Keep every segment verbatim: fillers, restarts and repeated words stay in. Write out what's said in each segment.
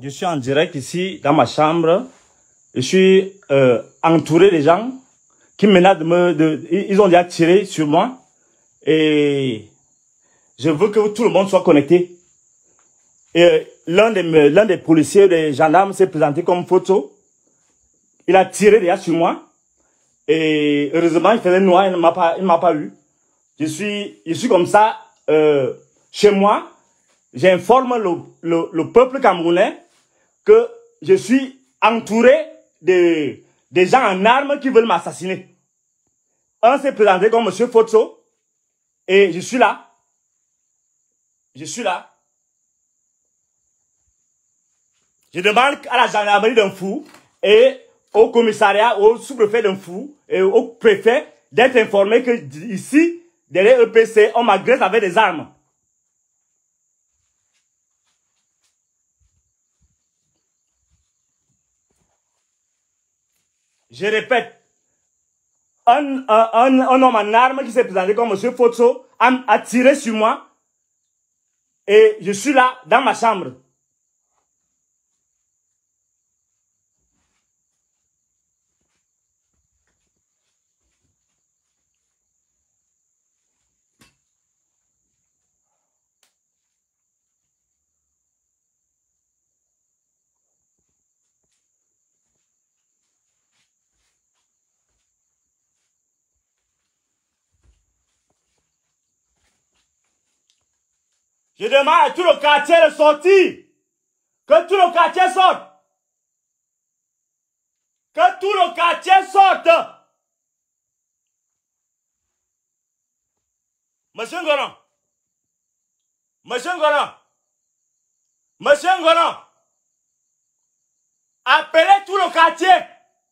Je suis en direct ici dans ma chambre. Je suis euh, entouré de gens qui menacent de me... De, ils ont déjà tiré sur moi. Et je veux que tout le monde soit connecté. Et l'un des, l'un des policiers, des gendarmes s'est présenté comme photo. Il a tiré déjà sur moi. Et heureusement, il faisait noir, il ne m'a pas, il m'a pas eu. Je suis, je suis comme ça euh, chez moi. J'informe le, le, le peuple camerounais que je suis entouré de, de gens en armes qui veulent m'assassiner. Un s'est présenté comme Monsieur Fotso. Et je suis là. Je suis là. Je demande à la gendarmerie d'un fou et au commissariat, au sous-préfet d'un fou et au préfet d'être informé que ici, derrière E P C, on m'agresse avec des armes. Je répète, un, un, un, un homme en armes qui s'est présenté comme Monsieur Fotso a, a tiré sur moi et je suis là dans ma chambre. Je demande à tout le quartier de sortir. Que tout le quartier sorte. Que tout le quartier sorte. Monsieur Ngoron. Monsieur Ngoron. Monsieur Ngoron. Appelez tout le quartier.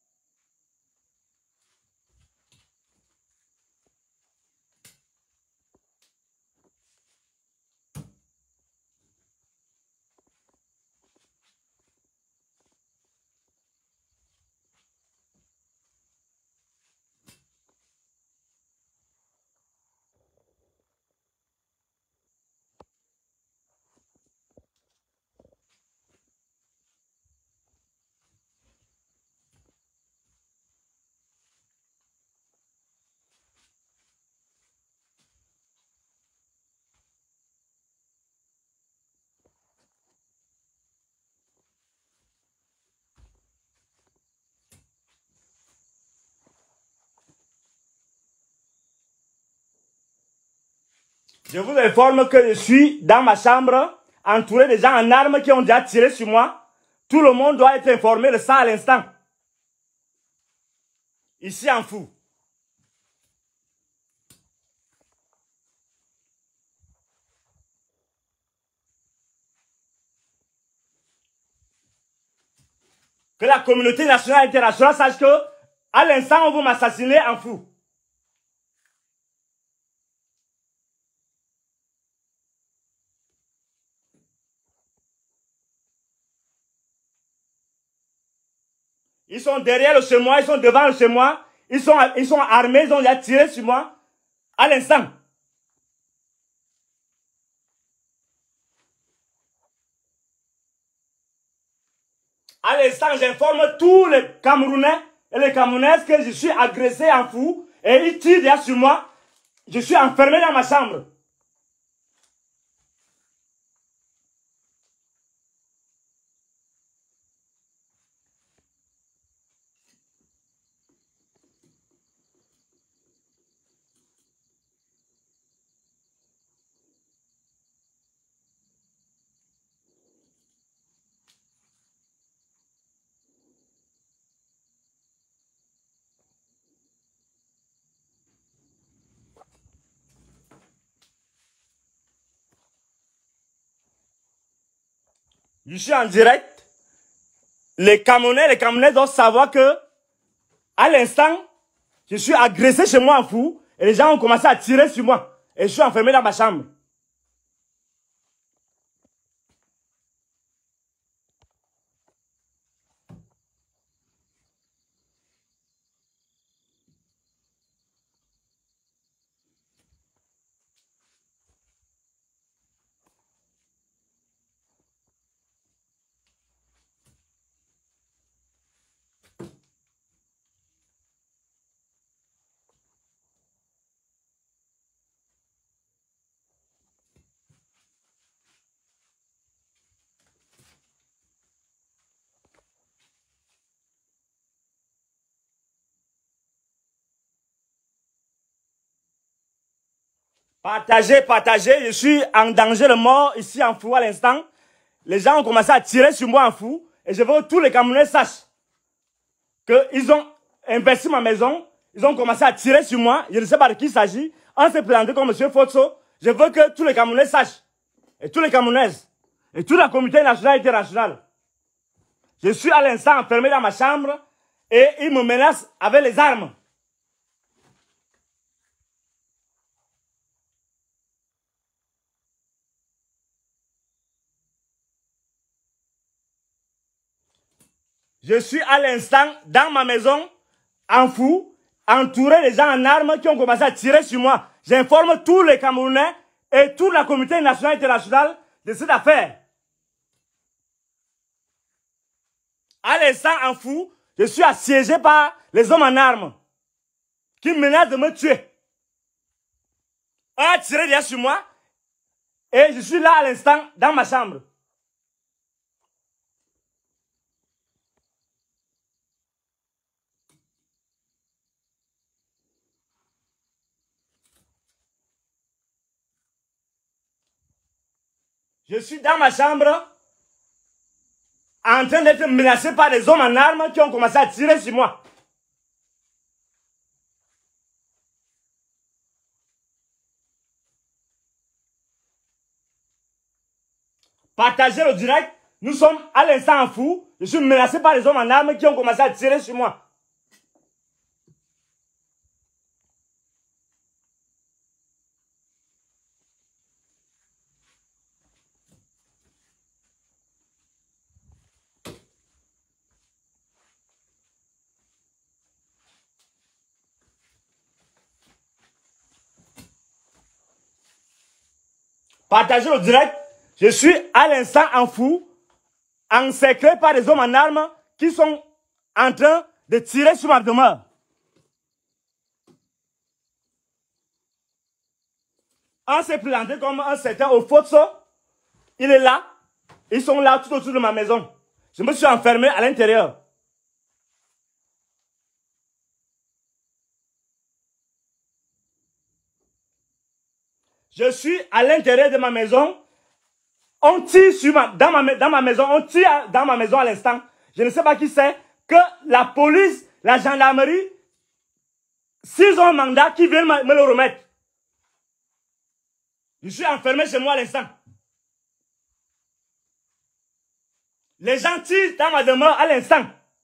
Je vous informe que je suis dans ma chambre, entouré de gens en armes qui ont déjà tiré sur moi. Tout le monde doit être informé de ça à l'instant. Ici en fou. Que la communauté nationale et internationale sache que, à l'instant, on veut m'assassiner en fou. Ils sont derrière le chez moi, ils sont devant le chez moi, ils sont, ils sont armés, ils ont déjà tiré sur moi, à l'instant. À l'instant, j'informe tous les Camerounais et les Camerounaises que je suis agressé en fou et ils tirent déjà sur moi. Je suis enfermé dans ma chambre. Je suis en direct. Les Camerounais, les Camerounais doivent savoir que, à l'instant, je suis agressé chez moi en fou et les gens ont commencé à tirer sur moi. Et je suis enfermé dans ma chambre. Partagez, partagez. Je suis en danger de mort ici en Fou à l'instant. Les gens ont commencé à tirer sur moi en Fou. Et je veux que tous les Camerounais sachent qu'ils ont investi ma maison. Ils ont commencé à tirer sur moi. Je ne sais pas de qui il s'agit. On s'est présenté comme M. Fotso. Je veux que tous les Camerounais sachent. Et tous les Camerounaises. Et toute la communauté nationale et internationale. Je suis à l'instant enfermé dans ma chambre. Et ils me menacent avec les armes. Je suis à l'instant dans ma maison, en Fou, entouré des gens en armes qui ont commencé à tirer sur moi. J'informe tous les Camerounais et toute la communauté nationale et internationale de cette affaire. À l'instant, en Fou, je suis assiégé par les hommes en armes qui menacent de me tuer. On a tiré déjà sur moi et je suis là à l'instant dans ma chambre. Je suis dans ma chambre en train d'être menacé par des hommes en armes qui ont commencé à tirer sur moi. Partagez le direct. Nous sommes à l'instant en Fou. Je suis menacé par les hommes en armes qui ont commencé à tirer sur moi. Partagez le direct. Je suis à l'instant en Fou, encerclé par des hommes en armes qui sont en train de tirer sur ma demeure. On s'est présenté comme un certain Ofotso. Il est là. Ils sont là tout autour de ma maison. Je me suis enfermé à l'intérieur. Je suis à l'intérieur de ma maison. On tire sur ma, dans, ma, dans ma maison. On tire dans ma maison à l'instant. Je ne sais pas qui c'est. Que la police, la gendarmerie, s'ils ont un mandat, qui viennent me le remettre. Je suis enfermé chez moi à l'instant. Les gens tirent dans ma demeure à l'instant.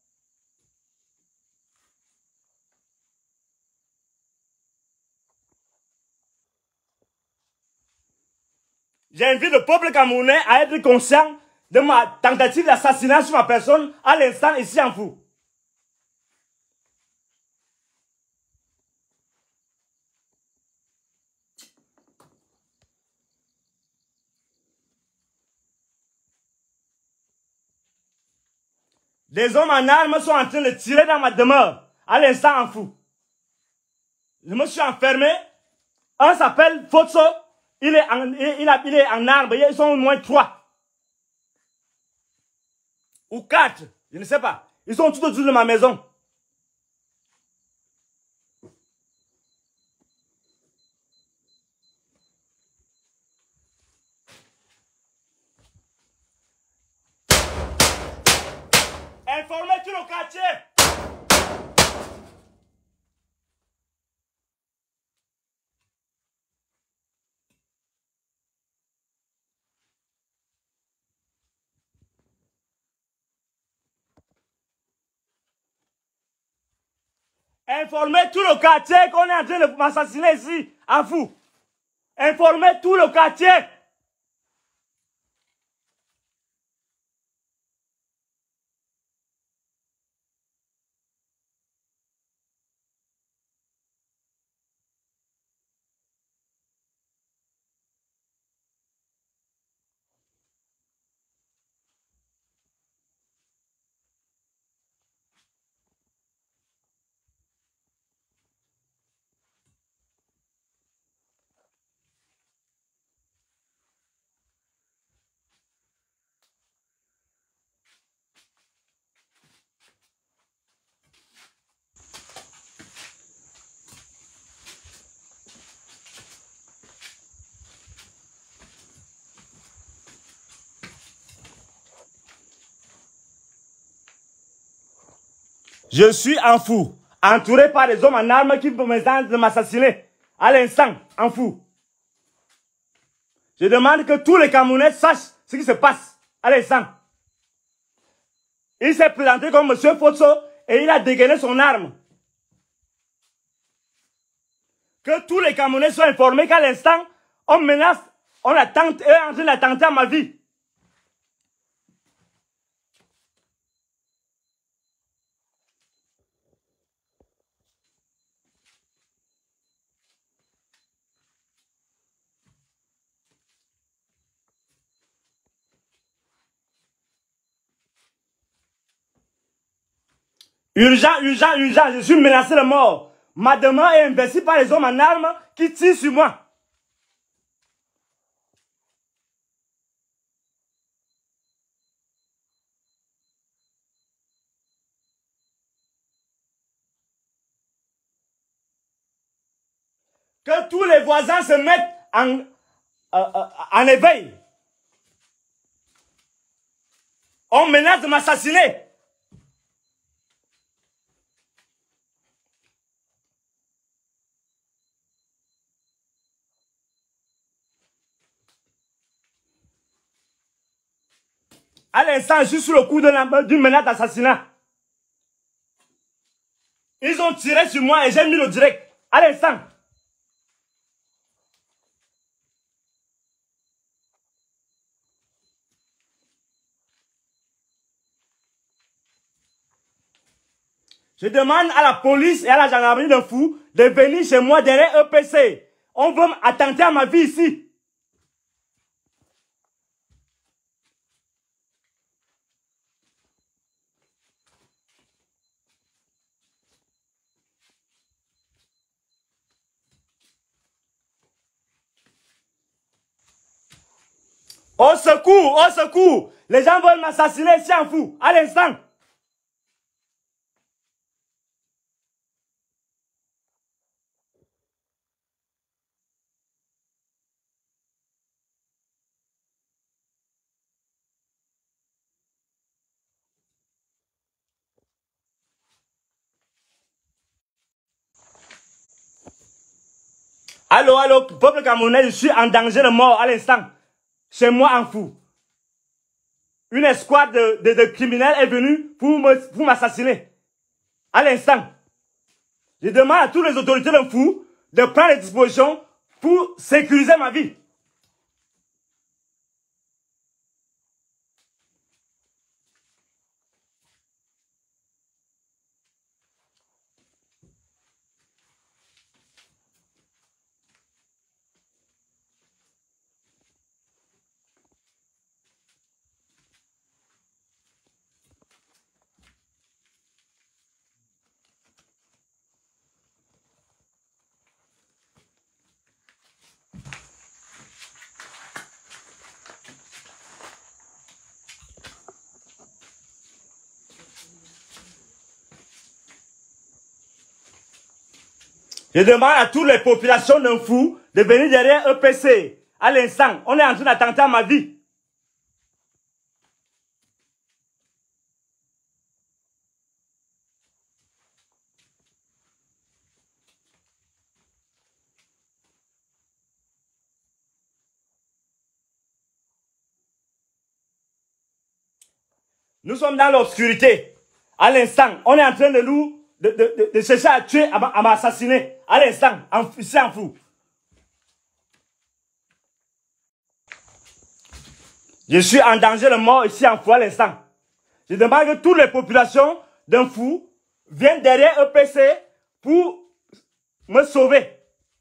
J'invite le peuple camerounais à être conscient de ma tentative d'assassinat sur ma personne à l'instant ici en Fou. Des hommes en armes sont en train de tirer dans ma demeure à l'instant en Fou. Je me suis enfermé. Un s'appelle Fotso. Il est en, il, a, il est en arbre. Ils sont au moins trois. Ou quatre. Je ne sais pas. Ils sont tout autour de ma maison. Informez tout le quartier. Informez tout le quartier qu'on est en train de m'assassiner ici, à Fou. Informez tout le quartier. Je suis en fou, entouré par des hommes en armes qui me tentent de m'assassiner. À l'instant, en fou. Je demande que tous les Camerounais sachent ce qui se passe à l'instant. Il s'est présenté comme M. Fotso et il a dégainé son arme. Que tous les Camerounais soient informés qu'à l'instant, on menace, on attente, eux en train d'attenter à ma vie. Urgent, urgent, urgent, je suis menacé de mort. Ma demande est investie par les hommes en armes qui tirent sur moi. Que tous les voisins se mettent en, euh, euh, en éveil. On menace de m'assassiner. À l'instant, je suis sous le coup d'une menace d'assassinat. Ils ont tiré sur moi et j'ai mis le direct. À l'instant. Je demande à la police et à la gendarmerie de Fou de venir chez moi derrière E P C. On veut attenter à ma vie ici. Au secours, au secours. Les gens veulent m'assassiner ici en Fou, à l'instant. Allô, allô, peuple camerounais, je suis en danger de mort à l'instant. Chez moi en Fou. Une escouade de, de, de criminels est venue pour m'assassiner. À l'instant. Je demande à toutes les autorités de Fou de prendre les dispositions pour sécuriser ma vie. Je demande à toutes les populations d'un Fou de venir derrière E P C. À l'instant, on est en train d'attenter à ma vie. Nous sommes dans l'obscurité. À l'instant, on est en train de nous, de, de, de, de chercher à tuer, à m'assassiner. À l'instant, ici en Fou. Je suis en danger de mort ici en Fou à l'instant. Je demande que toutes les populations d'un Fou viennent derrière E P C pour me sauver.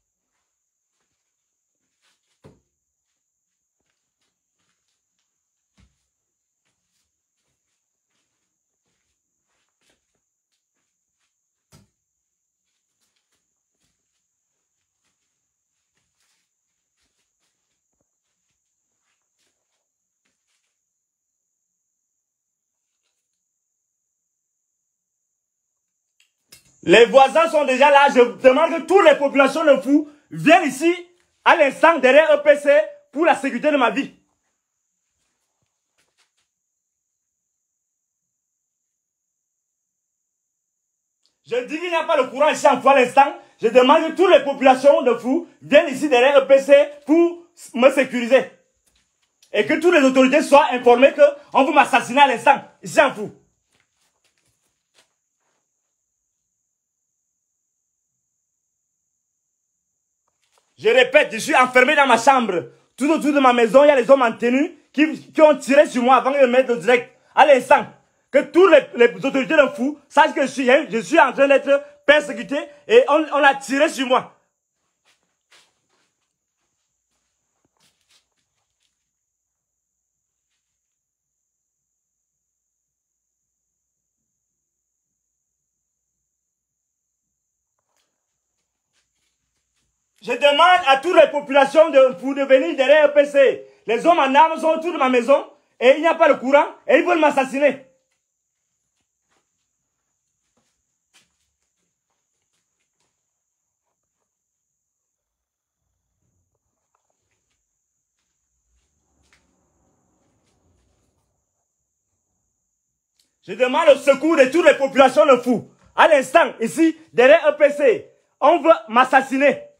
Les voisins sont déjà là. Je demande que toutes les populations de Fou viennent ici à l'instant derrière E P C pour la sécurité de ma vie. Je dis qu'il n'y a pas de courant ici en Fou à l'instant. Je demande que toutes les populations de Fou viennent ici derrière E P C pour me sécuriser. Et que toutes les autorités soient informées qu'on veut m'assassiner à l'instant, ici en Fou. Je répète, je suis enfermé dans ma chambre. Tout autour de ma maison, il y a les hommes en tenue qui, qui ont tiré sur moi avant de me mettre au direct. À l'instant, que toutes les, les autorités de Fou sachent que je suis, je suis en train d'être persécuté et on, on a tiré sur moi. Je demande à toutes les populations de, pour de venir derrière E P C. Les hommes en armes sont autour de ma maison et il n'y a pas de courant et ils veulent m'assassiner. Je demande au secours de toutes les populations de Fou. À l'instant, ici, derrière E P C, on veut m'assassiner.